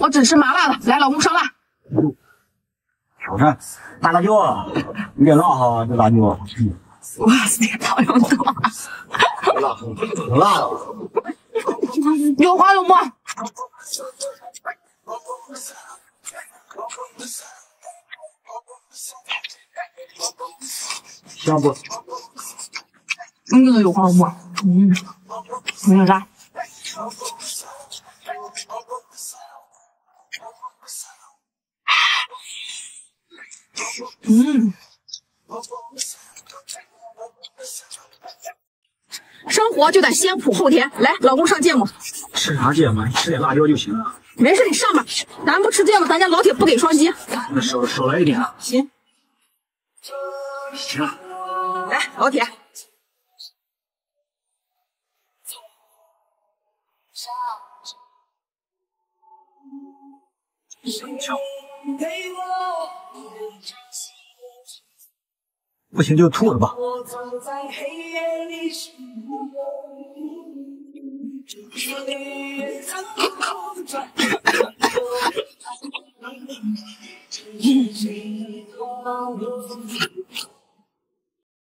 我只吃麻辣的，来，老公上辣。 挑战大辣椒啊！越辣哈，这辣椒。 哇塞，好有多！ 辣，很辣的。 有花有沫。 香不？ 有花有沫。有点辣。生活就得先苦后甜，来，老公上芥末。 吃啥芥末？吃点辣椒就行了。 没事，你上吧。咱不吃芥末，咱家老铁不给双击。 那少来一点。 行。 行了。 来，老铁。 不行就吐了吧。